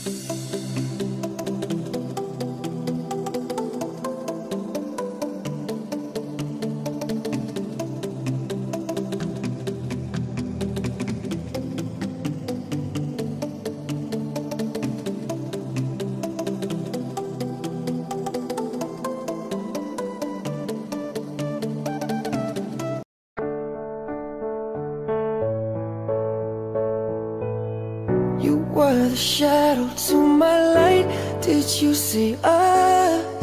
You were the shadow to my light. Did you see us?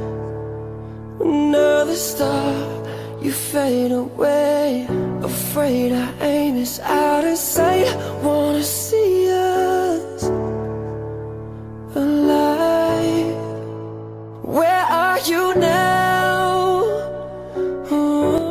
Another star, you fade away. Afraid our aim is out of sight. Wanna see us alive. Where are you now? Ooh.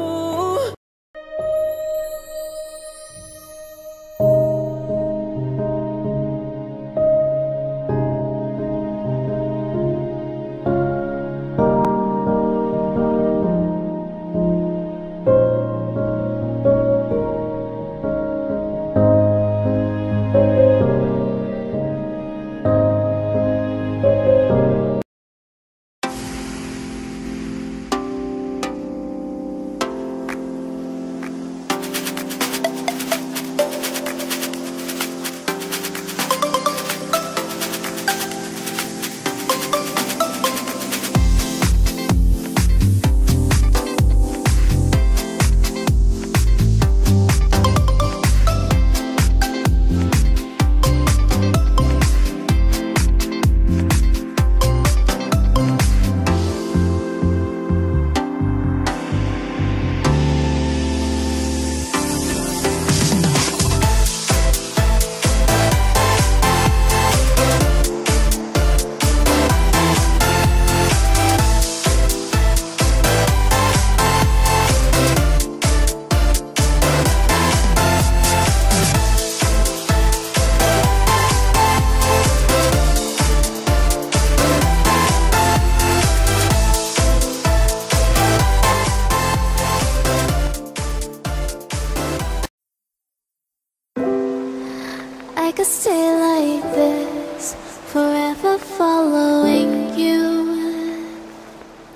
I could stay like this, forever following you.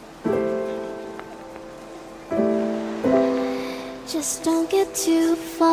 Just don't get too far.